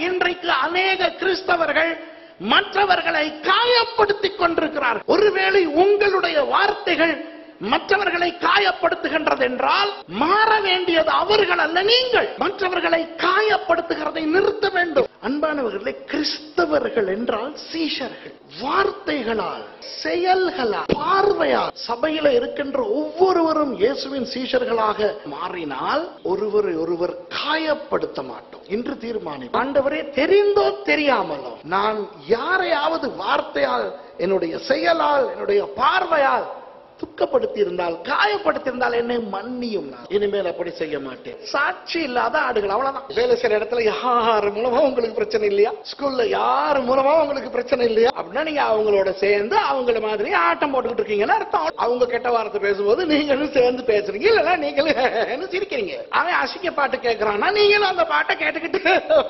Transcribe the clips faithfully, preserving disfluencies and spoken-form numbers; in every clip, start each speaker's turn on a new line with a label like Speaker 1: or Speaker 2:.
Speaker 1: இன்றைக்கு அநேக கிறிஸ்தவர்கள் மற்றவர்களை காயப்படுத்திக் கொண்டிருக்கிறார்கள். ஒருவேளை உங்களுடைய வார்த்தைகள் மற்றவர்களை காயப்படுத்துகின்றது என்றால் மாற வேண்டியது அவர்கள் அல்ல, நீங்கள். மற்றவர்களை காயப்படுத்துகிறதை நிறுத்த வேண்டும். அன்பானவர்களே, கிறிஸ்தவர்கள் என்றால் சீஷர்கள். வார்த்தைகளால், செயல்களால், பார்வையால் சபையில இருக்கின்ற ஒவ்வொருவரும் இயேசுவின் சீஷர்களாக மாறினால் ஒருவரை ஒருவர் காயப்படுத்த மாட்டோம். இன்று தீர்மானி, ஆண்டவரே, தெரிந்தோ தெரியாமலோ நான் யாரையாவது வார்த்தையால், என்னுடைய செயலால், என்னுடைய பார்வையால் துக்கப்படுத்தி இருந்தால், காயப்படுத்தி இருந்தால் என்னை மன்னியும். நான் இனிமேல் அப்படி செய்ய மாட்டேன். சாட்சி இல்லாத ஆடுகள், அவ்வளவுதான். வேலை செய்யற இடத்துல யாரு மூலமா உங்களுக்கு பிரச்சனை இல்லையா? ஸ்கூல்ல யாரு மூலமா உங்களுக்கு பிரச்சனை இல்லையா? அப்படின்னா நீங்க அவங்களோட சேர்ந்து அவங்கள மாதிரி ஆட்டம் போட்டுக்கிட்டு இருக்கீங்கன்னு அர்த்தம். அவங்க கெட்ட வார்த்தை பேசும்போது நீங்களும் சேர்ந்து பேசுறீங்க, இல்ல நீங்களும் சிரிக்கிறீங்க. அவன் அசிங்க பாட்டு கேட்கறான்னா நீங்களும் அந்த பாட்டை கேட்டுக்கிட்டு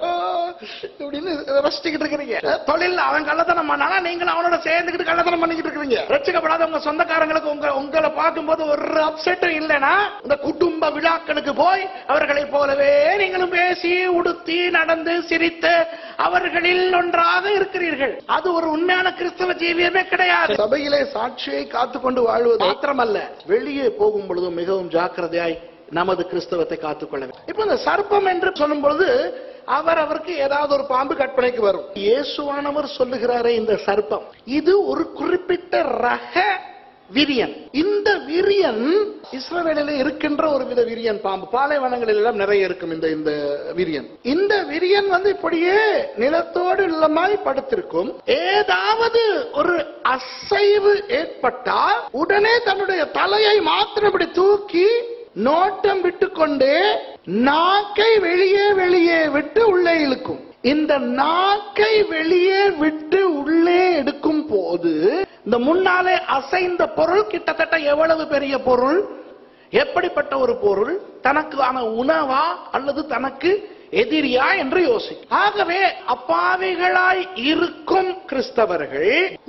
Speaker 1: இப்படின்னு ரசிச்சுக்கிட்டு இருக்கிறீங்க. தொழில் அவன் கள்ளத்தனம் பண்ணானா நீங்களும் அவனோட சேர்ந்துக்கிட்டு கள்ளத்தனம் பண்ணிக்கிட்டு இருக்கிறீங்க. ரட்சிக்கப்படாத உங்க சொந்தக்காரங்களுக்கு உங்களை பார்க்கும்போது ஒரு அப்செட்டும் இல்லைன்னா இந்த குடும்ப விழாக்களுக்கு போய் அவர்களை போலவே நீங்களும் பேசி உடுத்தி நடந்து சிரித்து அவர்களில் ஒன்றாக இருக்கிறீர்கள். அது ஒரு உண்மையான கிறிஸ்தவ ஜீவியமே கிடையாது. சபையிலே சாட்சியை காத்துக்கொண்டு வாழ்வது மாத்திரமல்ல, வெளியே போகும் பொழுது மிகவும் ஜாக்கிரதையாய் நமது கிறிஸ்தவத்தை காத்துக்கொள்ள வேண்டும். இப்ப இந்த சர்ப்பம் என்று சொல்லும் பொழுது அவர் அவருக்கு ஏதாவது ஒரு பாம்பு கற்பனைக்கு வரும். இயேசுவானவர் சொல்லுகிறாரே, இந்த சர்ப்பம் இது ஒரு குறிப்பிட்ட ரக விரியன். இந்த விரியன் இஸ்ரவேலில் இருக்கின்ற ஒரு வித விரியன் பாம்பு. பாலைவனங்களில் எல்லாம் நிறைய இருக்கும் இந்த இந்த விரியன். இந்த விரியன் வந்து இப்படியே நிலத்தோடு இல்லமாய் படுத்திருக்கும். ஏதாவது ஒரு அசைவு ஏற்பட்டால் உடனே தன்னுடைய தலையை மாத்திரம் இப்படி தூக்கி நோட்டம் விட்டுக்கொண்டே நாக்கை வெளியே வெளியே விட்டு உள்ளே இழுக்கும். இந்த நாக்கை வெளியே விட்டு உள்ளே எடுக்கும் போது இந்த முன்னாலே அசைந்த பொருள் கிட்டத்தட்ட எவ்வளவு பெரிய பொருள், எப்படிப்பட்ட ஒரு பொருள், தனக்கான உணவா அல்லது தனக்கு எதிரியா என்று யோசிக்கும். ஆகவே அப்பாவிகளாய் இருக்கும் கிறிஸ்தவர்கள்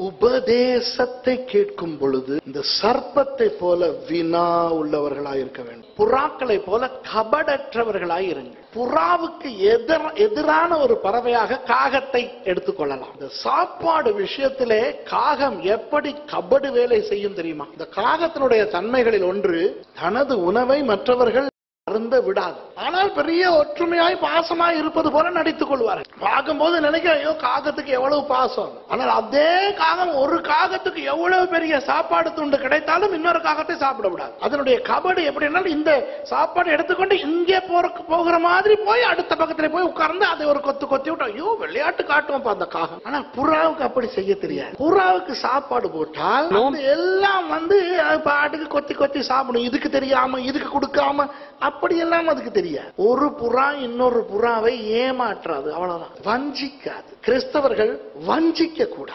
Speaker 1: உபதேசத்தை கேட்கும் பொழுது இந்த சர்ப்பத்தை போல வினா உள்ளவர்களாய் இருக்க வேண்டும். புறாக்களை போல கபடற்றவர்களாய் இருங்கள். புறாவுக்கு எதிர எதிரான ஒரு பறவையாக காகத்தை எடுத்துக்கொள்ளலாம். இந்த சாப்பாடு விஷயத்திலே காகம் எப்படி கபடு வேலை செய்யும் தெரியுமா? இந்த காகத்தினுடைய தன்மைகளில் ஒன்று, தனது உணவை மற்றவர்கள் அருந்த விடாது. ஆனால் பெரிய ஒற்றுமையாய் பாசமாய் இருப்பது போல நடித்துக் கொள்வார்கள். பார்க்கும்போது நினைக்க, ஐயோ காகத்துக்கு எவ்வளவு பாசம். ஆனால் அதே காகம் ஒரு காகத்துக்கு எவ்வளவு பெரிய சாப்பாடு துண்டு கிடைத்தாலும் இன்னொரு காகத்தை சாப்பிட விடாது. அதனுடைய கபடு எப்படின்னா, இந்த சாப்பாடு எடுத்துக்கொண்டு இங்கே போகிற மாதிரி போய் அடுத்த பக்கத்துல போய் உட்கார்ந்து அதை ஒரு கொத்து கொத்தி விட்டு, ஐயோ விளையாட்டு காட்டுவோம் அந்த காகம். ஆனா புறாவுக்கு அப்படி செய்ய தெரியாது. புறாவுக்கு சாப்பாடு போட்டால் எல்லாம் வந்து பாட்டுக்கு கொத்தி கொத்தி சாப்பிடும். இதுக்கு தெரியாம, இதுக்கு கொடுக்காம, அப்படி எல்லாம் அதுக்கு தெரியாது. ஒரு புறா இன்னொரு புறாவை ஏமாற்றாது, அவ்வளவுதான். வஞ்சிக்காது. கிறிஸ்தவர்கள் வஞ்சிக்க கூடாது.